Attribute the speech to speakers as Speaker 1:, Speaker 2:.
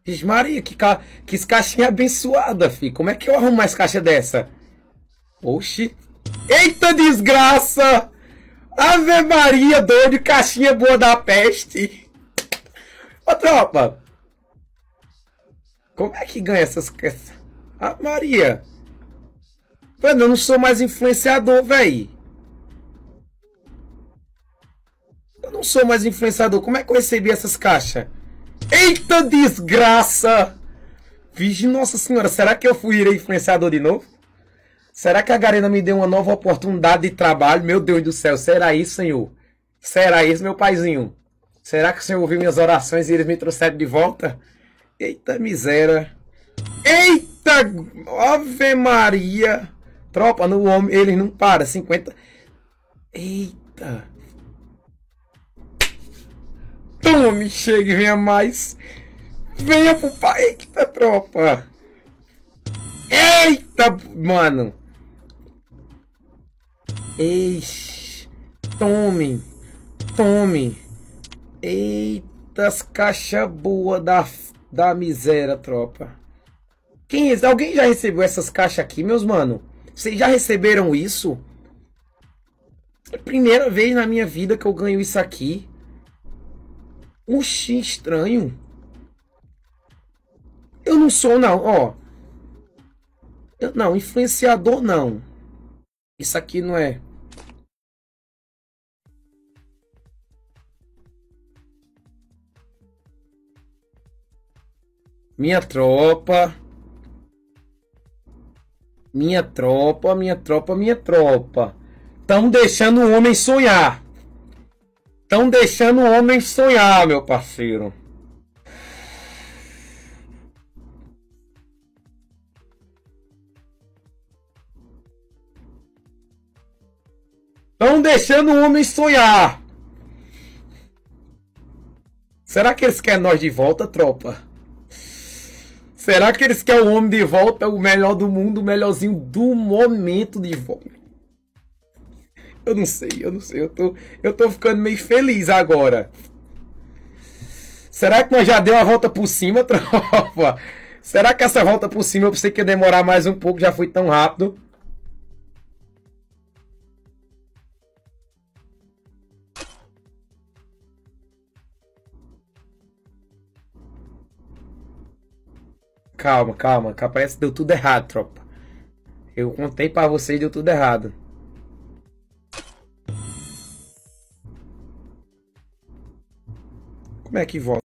Speaker 1: Vixe Maria, que caixinha abençoada, fi. Como é que eu arrumo mais caixa dessa? Oxi. Eita desgraça! Ave Maria, doido, caixinha boa da peste. Ô, tropa. Como é que ganha essas... Ave Maria. Mano, eu não sou mais influenciador, véi. Eu não sou mais influenciador. Como é que eu recebi essas caixas? Eita desgraça! Vixe, nossa senhora, será que eu fui influenciador de novo? Será que a Garena me deu uma nova oportunidade de trabalho? Meu Deus do céu, será isso, Senhor? Será isso, meu paizinho? Será que o Senhor ouviu minhas orações e eles me trouxeram de volta? Eita miséria! Eita! Ave Maria! Tropa, no homem, eles não param. 50... Eita! Tome, chegue, venha mais. Venha pro pai. Eita, tropa. Eita, mano. Eixe. Tome. Tome. Eita, as caixas boas da miséria, tropa. Alguém já recebeu essas caixas aqui, meus mano? Vocês já receberam isso? É a primeira vez na minha vida que eu ganho isso aqui. Oxi, estranho. Eu não sou, não, ó. Não, influenciador não. Isso aqui não é. Minha tropa. Minha tropa, minha tropa, minha tropa. Estão deixando o homem sonhar. Estão deixando o homem sonhar, meu parceiro. Estão deixando o homem sonhar. Será que eles querem nós de volta, tropa? Será que eles querem o homem de volta, o melhor do mundo, o melhorzinho do momento de volta? Eu não sei, eu não sei. Eu tô ficando meio feliz agora. Será que nós já deu a volta por cima, tropa? Será que essa volta por cima eu pensei que ia demorar mais um pouco, já foi tão rápido? Calma, calma, que parece que deu tudo errado, tropa. Eu contei pra vocês e deu tudo errado. Como é que volta?